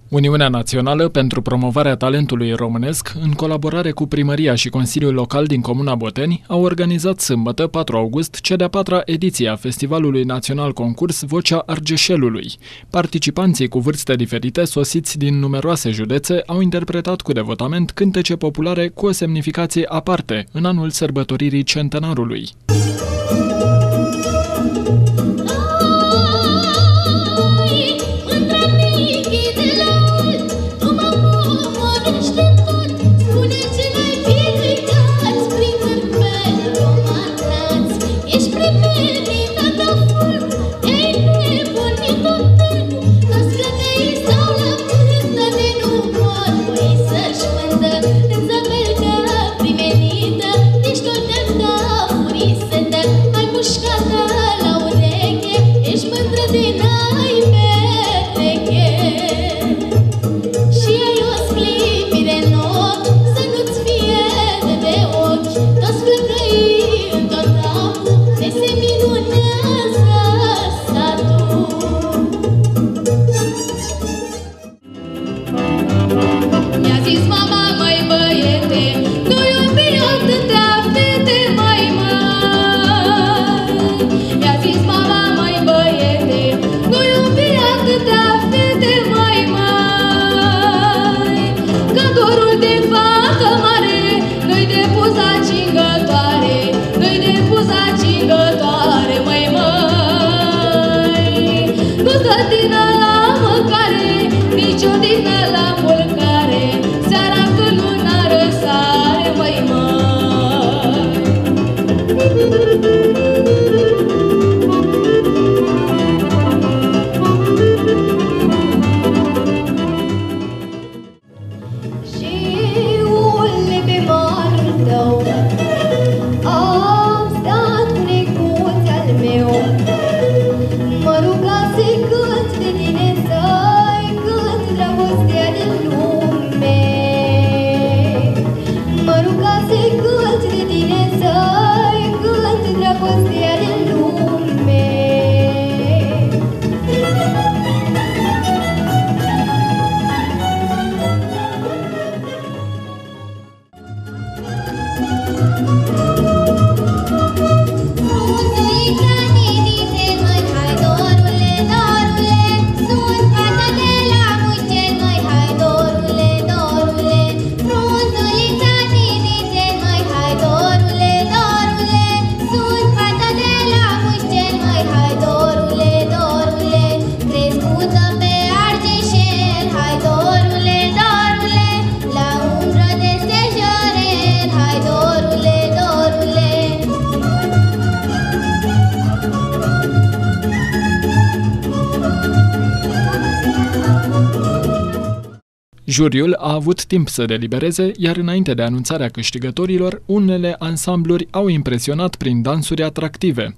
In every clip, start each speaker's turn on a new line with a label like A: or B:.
A: Uniunea Națională pentru Promovarea Talentului Românesc, în colaborare cu Primăria și Consiliul Local din Comuna Boteni, au organizat sâmbătă, 4 august, cea de-a 4-a ediție a Festivalului Național Concurs Vocea Argeșelului. Participanții cu vârste diferite, sosiți din numeroase județe, au interpretat cu devotament cântece populare cu o semnificație aparte, în anul sărbătoririi centenarului. Juriul a avut timp să delibereze, iar înainte de anunțarea câștigătorilor, unele ansambluri au impresionat prin dansuri atractive.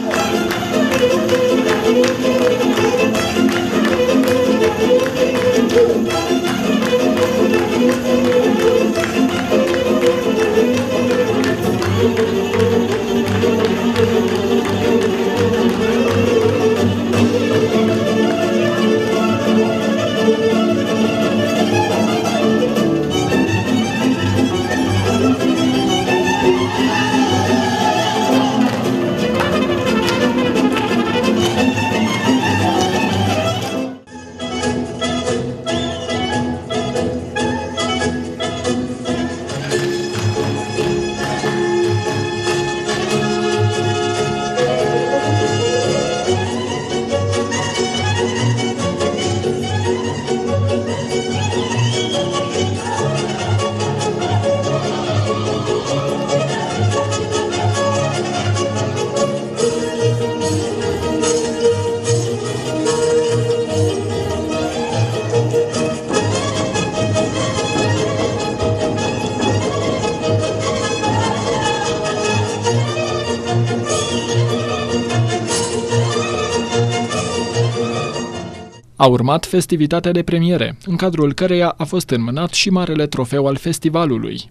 A: A urmat festivitatea de premiere, în cadrul căreia a fost înmânat și marele trofeu al festivalului.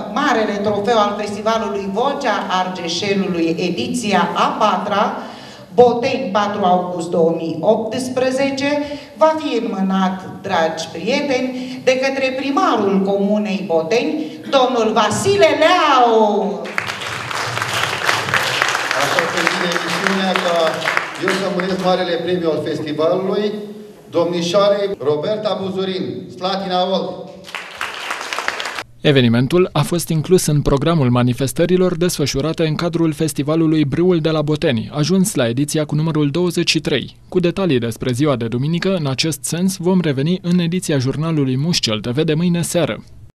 B: Marele trofeu al festivalului Vocea Argeșelului, ediția a 4-a, Boteni, 4 august 2018, va fi înmânat, dragi prieteni, de către primarul Comunei Boteni, domnul Vasile Leau.
C: Așa că vine emisiunea ca eu să mânesc marele premiu al festivalului, domnișoarei Roberta Buzurin, Slatina Old.
A: Evenimentul a fost inclus în programul manifestărilor desfășurate în cadrul festivalului Brâul de la Boteni, ajuns la ediția cu numărul 23. Cu detalii despre ziua de duminică, în acest sens, vom reveni în ediția jurnalului Mușcel TV de mâine seară.